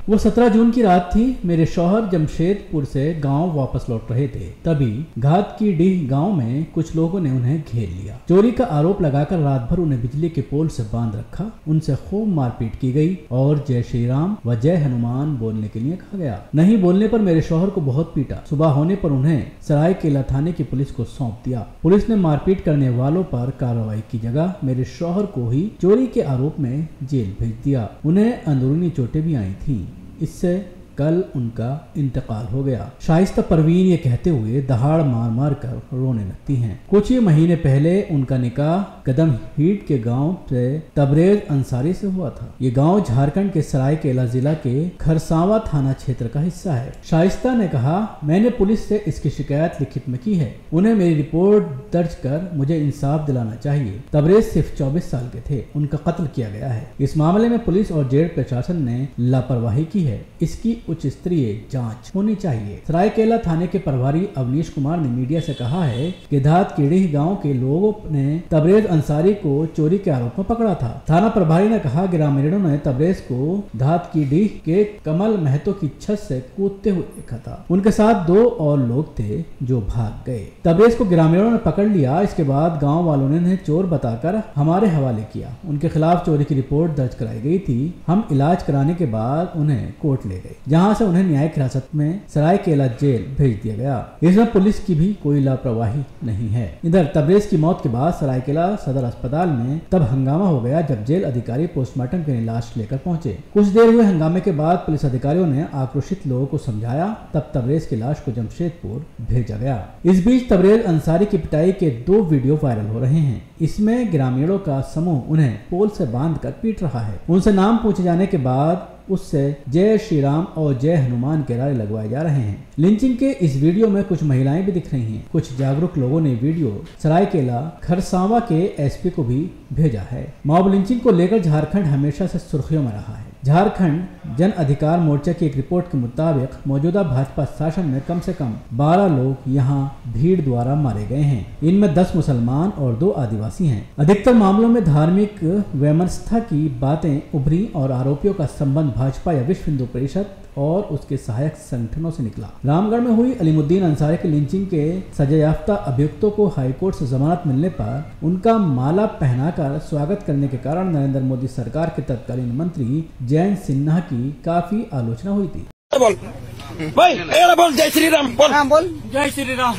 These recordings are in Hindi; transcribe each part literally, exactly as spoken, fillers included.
वो सत्रह जून की रात थी। मेरे शौहर जमशेदपुर से गांव वापस लौट रहे थे, तभी घात की डीह गांव में कुछ लोगों ने उन्हें घेर लिया। चोरी का आरोप लगाकर रात भर उन्हें बिजली के पोल से बांध रखा। उनसे खूब मारपीट की गई और जय श्री राम व जय हनुमान बोलने के लिए कहा गया। नहीं बोलने पर मेरे शौहर को बहुत पीटा। सुबह होने पर उन्हें सरायकेला थाने की पुलिस को सौंप दिया। पुलिस ने मारपीट करने वालों पर कार्रवाई की जगह मेरे शौहर को ही चोरी के आरोप में जेल भेज दिया। उन्हें अंदरूनी चोटें भी आई थीं। इससे कल उनका इंतकाल हो गया। शाइस्ता परवीन ये कहते हुए दहाड़ मार मार कर रोने लगती हैं। कुछ ही महीने पहले उनका निकाह कदम हीट के गांव से तबरेज अंसारी से हुआ था। ये गांव झारखंड के सरायकेला जिला के खरसावा थाना क्षेत्र का हिस्सा है। शाइस्ता ने कहा, मैंने पुलिस से इसकी शिकायत लिखित में की है। उन्हें मेरी रिपोर्ट दर्ज कर मुझे इंसाफ दिलाना चाहिए। तबरेज सिर्फ चौबीस साल के थे। उनका कत्ल किया गया है। इस मामले में पुलिस और जेल प्रशासन ने लापरवाही की है। इसकी उच्च स्तरीय जांच होनी चाहिए। सरायकेला थाने के प्रभारी अवनीश कुमार ने मीडिया से कहा है कि धात कीड़ीह गांव के लोगों ने तबरेज अंसारी को चोरी के आरोप में पकड़ा था। थाना प्रभारी ने कहा, ग्रामीणों ने तबरेज को धात कीड़ीह के कमल महतो की छत से कूदते हुए देखा था। उनके साथ दो और लोग थे जो भाग गए। तबरेज को ग्रामीणों ने पकड़ लिया। इसके बाद गाँव वालों ने उन्हें चोर बताकर हमारे हवाले किया। उनके खिलाफ चोरी की रिपोर्ट दर्ज कराई गई थी। हम इलाज कराने के बाद उन्हें कोर्ट ले गए, जहाँ से उन्हें न्यायिक हिरासत में सरायकेला जेल भेज दिया गया। इसमें पुलिस की भी कोई लापरवाही नहीं है। इधर तबरेज की मौत के बाद सरायकेला सदर अस्पताल में तब हंगामा हो गया जब जेल अधिकारी पोस्टमार्टम के लिए लाश लेकर पहुंचे। कुछ देर हुए हंगामे के बाद पुलिस अधिकारियों ने आक्रोशित लोगों को समझाया। तब तबरेज की लाश को जमशेदपुर भेजा गया। इस बीच तबरेज अंसारी की पिटाई के दो वीडियो वायरल हो रहे हैं। इसमें ग्रामीणों का समूह उन्हें पोल से बांधकर पीट रहा है। उनसे नाम पूछे जाने के बाद उससे जय श्री राम और जय हनुमान के नारे लगवाए जा रहे हैं। लिंचिंग के इस वीडियो में कुछ महिलाएं भी दिख रही हैं। कुछ जागरूक लोगों ने वीडियो सरायकेला खरसावा के एसपी को भी भेजा है। मॉब लिंचिंग को लेकर झारखंड हमेशा से सुर्खियों में रहा है। झारखंड जन अधिकार मोर्चा की एक रिपोर्ट के मुताबिक मौजूदा भाजपा शासन में कम से कम बारह लोग यहां भीड़ द्वारा मारे गए हैं। इनमें दस मुसलमान और दो आदिवासी हैं। अधिकतर मामलों में धार्मिक वैमनस्यता की बातें उभरी और आरोपियों का संबंध भाजपा या विश्व हिंदू परिषद और उसके सहायक संगठनों से निकला। रामगढ़ में हुई अलीमुद्दीन अंसारी की लिंचिंग के सजायाफ्ता अभियुक्तों को हाईकोर्ट से जमानत मिलने पर उनका माला पहनाकर स्वागत करने के कारण नरेंद्र मोदी सरकार के तत्कालीन मंत्री जयंत सिन्हा की काफी आलोचना हुई थी। बोल भाई, बोल जय श्री राम बोल। हाँ, बोल जय श्री राम।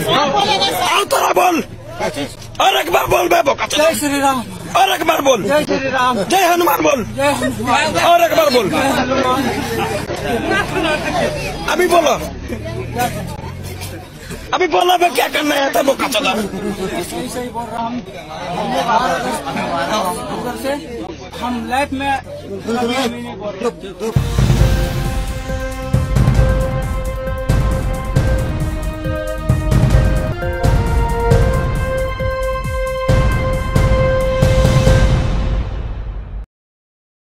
बोल और एक बार बोल जय श्री राम। और एक बार बोल जय श्री राम। जय हनुमान बोल। जय हनुमान। और एक बार बोल अभी बोलो। अभी बोला मैं क्या करना है था वो का चला। सही सही बोल रहा हूँ। हम लाइफ में